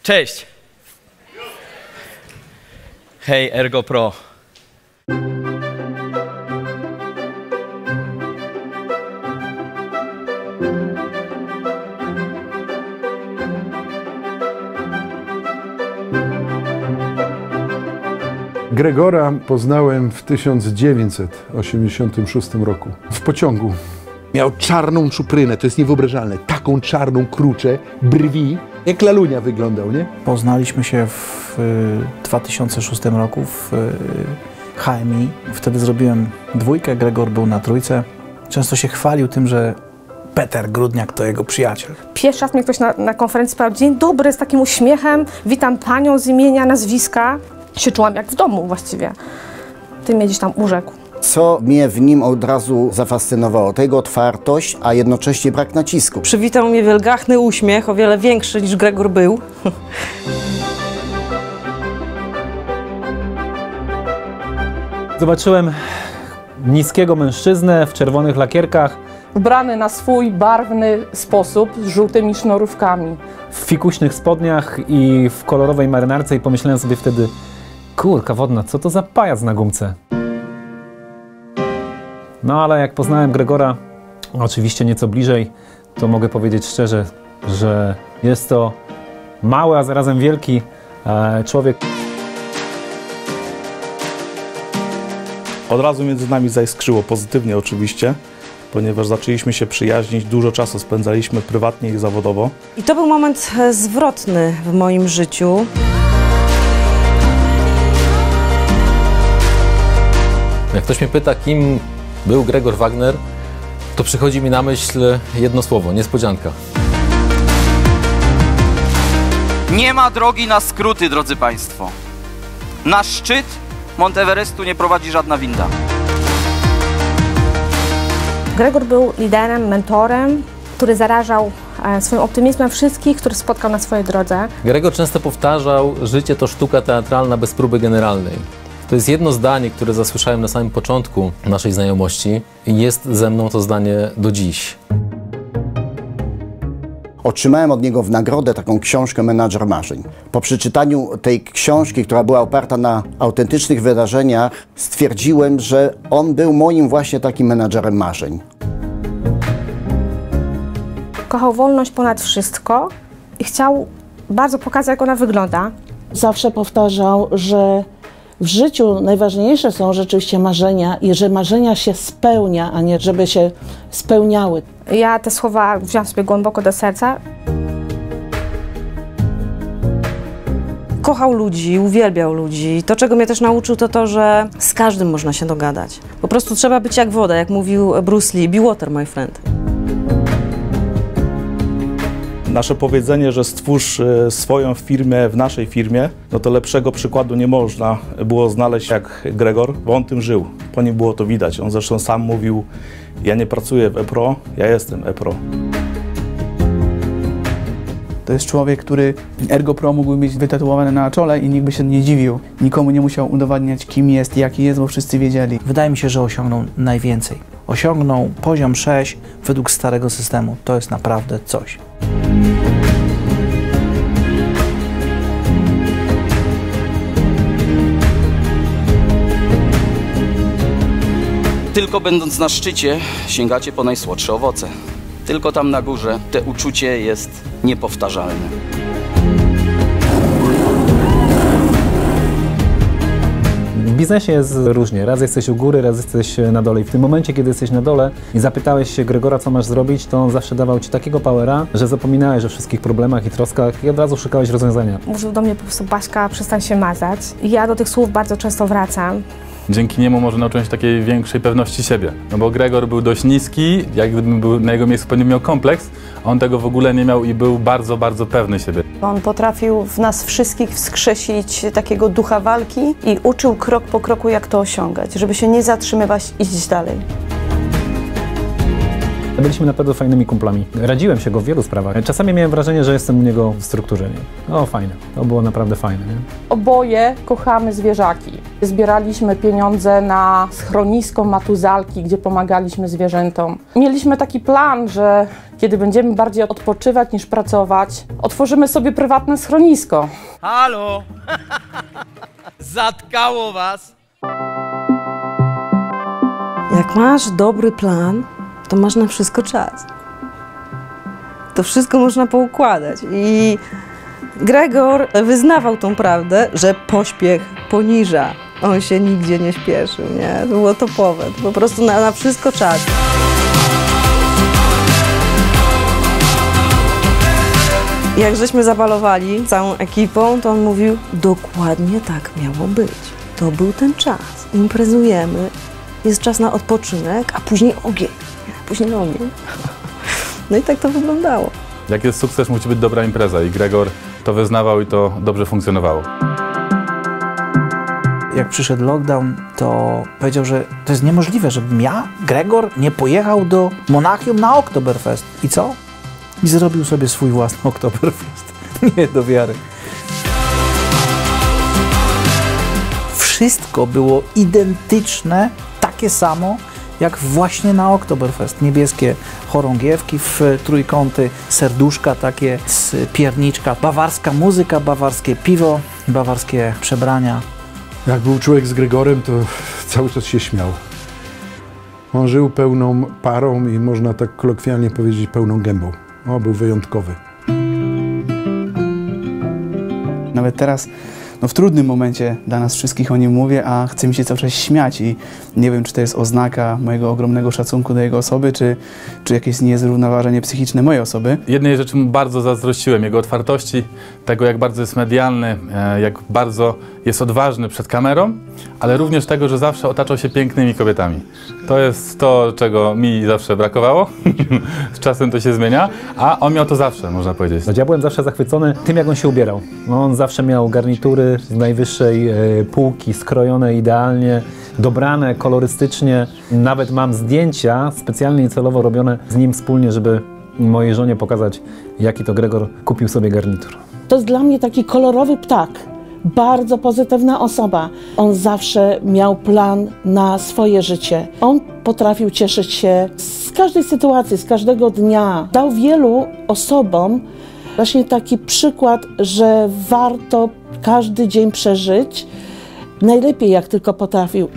Cześć! Hej, Ergo Pro. Gregora poznałem w 1986 roku w pociągu. Miał czarną czuprynę, to jest niewyobrażalne, taką czarną kruczę, brwi, jak lalunia wyglądał, nie? Poznaliśmy się w 2006 roku w HMI. Wtedy zrobiłem dwójkę, Gregor był na trójce. Często się chwalił tym, że Peter Grudniak to jego przyjaciel. Pierwszy raz mnie ktoś na konferencji powiedział: dzień dobry, z takim uśmiechem, witam panią z imienia, nazwiska. Się czułam jak w domu właściwie. Ty mnie gdzieś tam urzekł. Co mnie w nim od razu zafascynowało? To jego otwartość, a jednocześnie brak nacisku. Przywitał mnie wielgachny uśmiech, o wiele większy niż Gregor był. Zobaczyłem niskiego mężczyznę w czerwonych lakierkach. Ubrany na swój barwny sposób z żółtymi sznurówkami. W fikuśnych spodniach i w kolorowej marynarce i pomyślałem sobie wtedy: kurka wodna, co to za pajac na gumce? No ale jak poznałem Gregora, oczywiście nieco bliżej, to mogę powiedzieć szczerze, że jest to mały, a zarazem wielki człowiek. Od razu między nami zaiskrzyło, pozytywnie oczywiście, ponieważ zaczęliśmy się przyjaźnić, dużo czasu spędzaliśmy prywatnie i zawodowo. I to był moment zwrotny w moim życiu. Jak ktoś mnie pyta, kim był Gregor Wagner, to przychodzi mi na myśl jedno słowo: niespodzianka. Nie ma drogi na skróty, drodzy Państwo. Na szczyt Monteverestu nie prowadzi żadna winda. Gregor był liderem, mentorem, który zarażał swoim optymizmem wszystkich, których spotkał na swojej drodze. Gregor często powtarzał: życie to sztuka teatralna bez próby generalnej. To jest jedno zdanie, które zasłyszałem na samym początku naszej znajomości i jest ze mną to zdanie do dziś. Otrzymałem od niego w nagrodę taką książkę Menadżer Marzeń. Po przeczytaniu tej książki, która była oparta na autentycznych wydarzeniach, stwierdziłem, że on był moim właśnie takim menadżerem marzeń. Kochał wolność ponad wszystko i chciał bardzo pokazać, jak ona wygląda. Zawsze powtarzał, że w życiu najważniejsze są rzeczywiście marzenia i że marzenia się spełnia, a nie żeby się spełniały. Ja te słowa wziąłam sobie głęboko do serca. Kochał ludzi, uwielbiał ludzi. To, czego mnie też nauczył, to to, że z każdym można się dogadać. Po prostu trzeba być jak woda, jak mówił Bruce Lee. Be water, my friend. Nasze powiedzenie, że stwórz swoją firmę w naszej firmie, no to lepszego przykładu nie można było znaleźć jak Gregor, bo on tym żył. Po nim było to widać. On zresztą sam mówił: ja nie pracuję w e-pro, ja jestem e-pro. To jest człowiek, który Ergo Pro mógłby mieć wytatuowane na czole i nikt by się nie dziwił. Nikomu nie musiał udowadniać, kim jest, jaki jest, bo wszyscy wiedzieli. Wydaje mi się, że osiągnął najwięcej. Osiągnął poziom 6 według starego systemu. To jest naprawdę coś. Tylko będąc na szczycie, sięgacie po najsłodsze owoce. Tylko tam na górze te uczucie jest niepowtarzalne. W biznesie jest różnie. Raz jesteś u góry, raz jesteś na dole. I w tym momencie, kiedy jesteś na dole i zapytałeś się Gregora, co masz zrobić, to on zawsze dawał ci takiego powera, że zapominałeś o wszystkich problemach i troskach i od razu szukałeś rozwiązania. Mówił do mnie po prostu: Baśka, przestań się mazać. I ja do tych słów bardzo często wracam. Dzięki niemu może nauczyłem się takiej większej pewności siebie. No bo Gregor był dość niski, jak gdybym był na jego miejscu, pewnie miał kompleks, a on tego w ogóle nie miał i był bardzo, bardzo pewny siebie. On potrafił w nas wszystkich wskrzesić takiego ducha walki i uczył krok po kroku, jak to osiągać, żeby się nie zatrzymywać, iść dalej. Byliśmy naprawdę fajnymi kumplami. Radziłem się go w wielu sprawach. Czasami miałem wrażenie, że jestem u niego w strukturze. Nie? O, fajne. To było naprawdę fajne. Nie? Oboje kochamy zwierzaki. Zbieraliśmy pieniądze na schronisko Matuzalki, gdzie pomagaliśmy zwierzętom. Mieliśmy taki plan, że kiedy będziemy bardziej odpoczywać niż pracować, otworzymy sobie prywatne schronisko. Halo! Zatkało was! Jak masz dobry plan, to masz na wszystko czas. To wszystko można poukładać. I Gregor wyznawał tą prawdę, że pośpiech poniża. On się nigdzie nie śpieszył, nie? To było topowe. To po prostu na wszystko czas. Jak żeśmy zabalowali całą ekipą, to on mówił, dokładnie tak miało być. To był ten czas. Imprezujemy, jest czas na odpoczynek, a później ogień. Później ogień. No i tak to wyglądało. Jak jest sukces, musi być dobra impreza i Gregor to wyznawał i to dobrze funkcjonowało. Jak przyszedł lockdown, to powiedział, że to jest niemożliwe, żebym ja, Gregor, nie pojechał do Monachium na Oktoberfest. I co? I zrobił sobie swój własny Oktoberfest. Nie do wiary. Wszystko było identyczne, takie samo, jak właśnie na Oktoberfest. Niebieskie chorągiewki w trójkąty, serduszka takie z pierniczka, bawarska muzyka, bawarskie piwo, bawarskie przebrania. Jak był człowiek z Gregorem, to cały czas się śmiał. On żył pełną parą i można tak kolokwialnie powiedzieć pełną gębą. O, był wyjątkowy. Nawet teraz, no w trudnym momencie dla nas wszystkich o nim mówię, a chce mi się cały czas śmiać i nie wiem, czy to jest oznaka mojego ogromnego szacunku do jego osoby, czy jakieś niezrównoważenie psychiczne mojej osoby. Jednej rzeczy mu bardzo zazdrościłem, jego otwartości, tego jak bardzo jest medialny, jak bardzo jest odważny przed kamerą, ale również tego, że zawsze otaczał się pięknymi kobietami. To jest to, czego mi zawsze brakowało. Z czasem to się zmienia, a on miał to zawsze, można powiedzieć. Ja byłem zawsze zachwycony tym, jak on się ubierał. No, on zawsze miał garnitury z najwyższej półki, skrojone idealnie, dobrane kolorystycznie. Nawet mam zdjęcia specjalnie i celowo robione z nim wspólnie, żeby mojej żonie pokazać, jaki to Gregor kupił sobie garnitur. To jest dla mnie taki kolorowy ptak. Bardzo pozytywna osoba. On zawsze miał plan na swoje życie. On potrafił cieszyć się z każdej sytuacji, z każdego dnia. Dał wielu osobom właśnie taki przykład, że warto każdy dzień przeżyć najlepiej, jak tylko potrafił.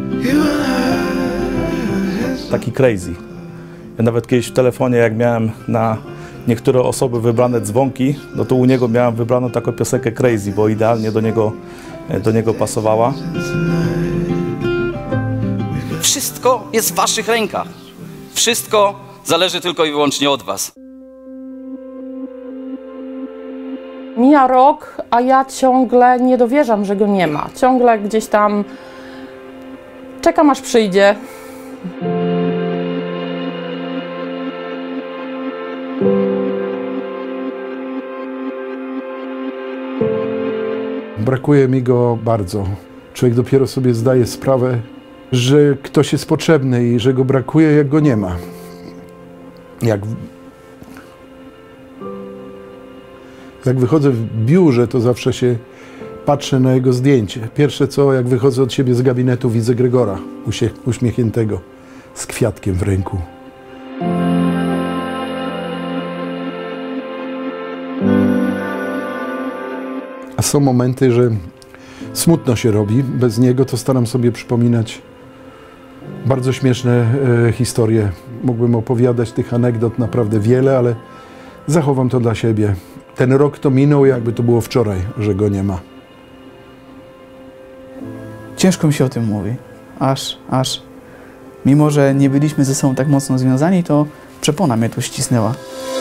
Taki crazy. Ja nawet kiedyś w telefonie, jak miałem na niektóre osoby wybrane dzwonki, no to u niego miałem wybraną taką piosenkę Crazy, bo idealnie do niego pasowała. Wszystko jest w waszych rękach. Wszystko zależy tylko i wyłącznie od was. Mija rok, a ja ciągle nie dowierzam, że go nie ma. Ciągle gdzieś tam czekam, aż przyjdzie. Brakuje mi go bardzo. Człowiek dopiero sobie zdaje sprawę, że ktoś jest potrzebny i że go brakuje, jak go nie ma. Jak wychodzę w biurze, to zawsze się patrzę na jego zdjęcie. Pierwsze co, jak wychodzę od siebie z gabinetu, widzę Gregora uśmiechniętego, z kwiatkiem w ręku. A są momenty, że smutno się robi. Bez niego to staram sobie przypominać bardzo śmieszne historie. Mógłbym opowiadać tych anegdot naprawdę wiele, ale zachowam to dla siebie. Ten rok to minął, jakby to było wczoraj, że go nie ma. Ciężko mi się o tym mówi. Aż. Mimo że nie byliśmy ze sobą tak mocno związani, to przepona mnie tu ścisnęła.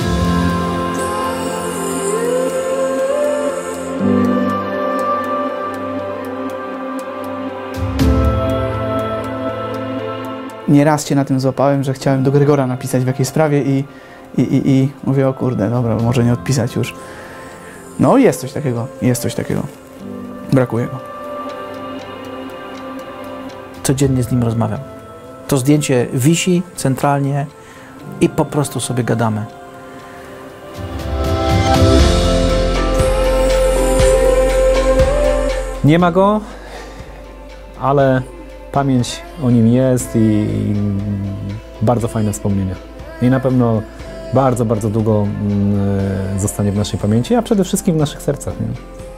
Nieraz się na tym złapałem, że chciałem do Gregora napisać w jakiejś sprawie i mówię, o kurde, dobra, może nie odpisać już. No jest coś takiego. Brakuje go. Codziennie z nim rozmawiam. To zdjęcie wisi centralnie i po prostu sobie gadamy. Nie ma go, ale pamięć o nim jest i bardzo fajne wspomnienia. I na pewno bardzo, bardzo długo zostanie w naszej pamięci, a przede wszystkim w naszych sercach. Nie?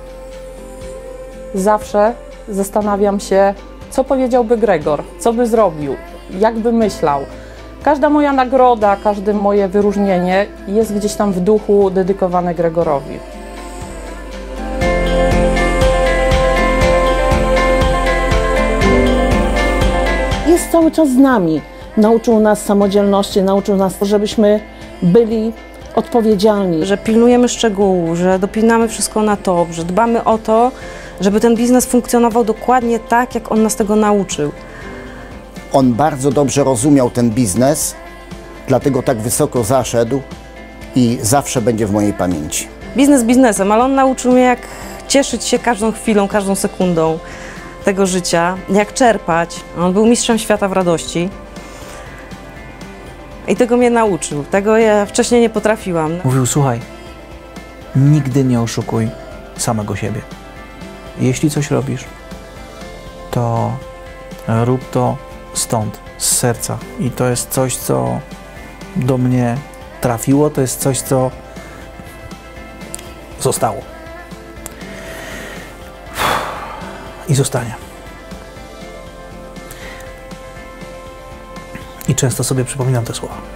Zawsze zastanawiam się, co powiedziałby Gregor, co by zrobił, jak by myślał. Każda moja nagroda, każde moje wyróżnienie jest gdzieś tam w duchu dedykowane Gregorowi. Jest cały czas z nami. Nauczył nas samodzielności, nauczył nas, żebyśmy byli odpowiedzialni. Że pilnujemy szczegółów, że dopinamy wszystko na top, że dbamy o to, żeby ten biznes funkcjonował dokładnie tak, jak on nas tego nauczył. On bardzo dobrze rozumiał ten biznes, dlatego tak wysoko zaszedł i zawsze będzie w mojej pamięci. Biznes biznesem, ale on nauczył mnie, jak cieszyć się każdą chwilą, każdą sekundą tego życia, jak czerpać. On był mistrzem świata w radości. I tego mnie nauczył. Tego ja wcześniej nie potrafiłam. Mówił, słuchaj, nigdy nie oszukuj samego siebie. Jeśli coś robisz, to rób to stąd, z serca. I to jest coś, co do mnie trafiło, to jest coś, co zostało. I zostanie. I często sobie przypominam te słowa.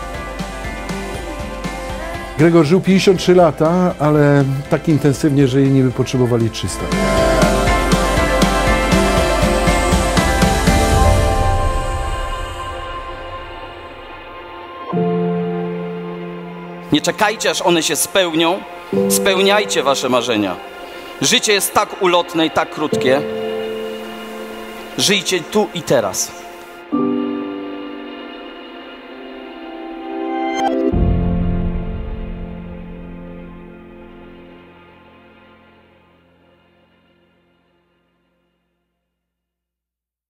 Gregor żył 53 lata, ale tak intensywnie, że inni by potrzebowali 300. Nie czekajcie, aż one się spełnią. Spełniajcie wasze marzenia. Życie jest tak ulotne i tak krótkie. Żyjcie tu i teraz.